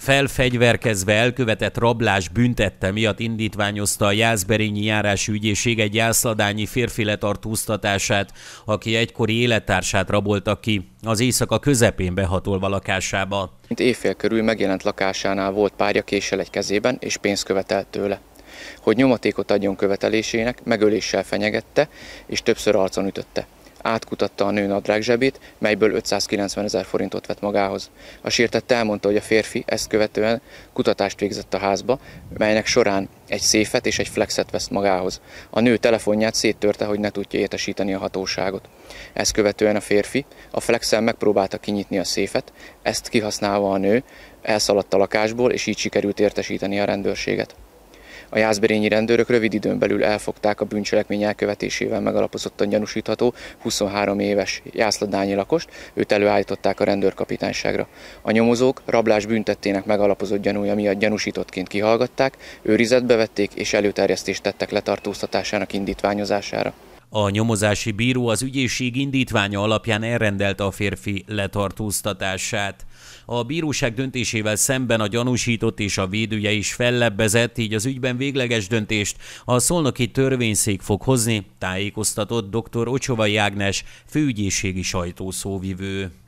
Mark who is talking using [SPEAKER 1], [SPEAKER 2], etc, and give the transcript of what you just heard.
[SPEAKER 1] Felfegyverkezve elkövetett rablás büntette miatt indítványozta a Jászberényi Járási Ügyészség egy jászladányi férfi letartóztatását, aki egykori élettársát rabolta ki, az éjszaka közepén behatolva lakásába.
[SPEAKER 2] Éjfél körül megjelent lakásánál volt párja késsel egy kezében, és pénzt követelt tőle. Hogy nyomatékot adjon követelésének, megöléssel fenyegette, és többször arcon ütötte. Átkutatta a nő nadrágzsebét, melyből 590 000 forintot vett magához. A sértett elmondta, hogy a férfi ezt követően kutatást végzett a házba, melynek során egy széfet és egy flexet vesz magához. A nő telefonját széttörte, hogy ne tudja értesíteni a hatóságot. Ezt követően a férfi a flexel megpróbálta kinyitni a széfet, ezt kihasználva a nő elszaladt a lakásból, és így sikerült értesíteni a rendőrséget. A jászberényi rendőrök rövid időn belül elfogták a bűncselekmény elkövetésével megalapozottan gyanúsítható 23 éves jászladányi lakost, őt előállították a rendőrkapitányságra. A nyomozók rablás bűntettének megalapozott gyanúja miatt gyanúsítottként kihallgatták, őrizetbe vették és előterjesztést tettek letartóztatásának indítványozására.
[SPEAKER 1] A nyomozási bíró az ügyészség indítványa alapján elrendelte a férfi letartóztatását. A bíróság döntésével szemben a gyanúsított és a védője is fellebbezett, így az ügyben végleges döntést a szolnoki törvényszék fog hozni, tájékoztatott dr. Ocsovai Ágnes, főügyészségi sajtószóvivő.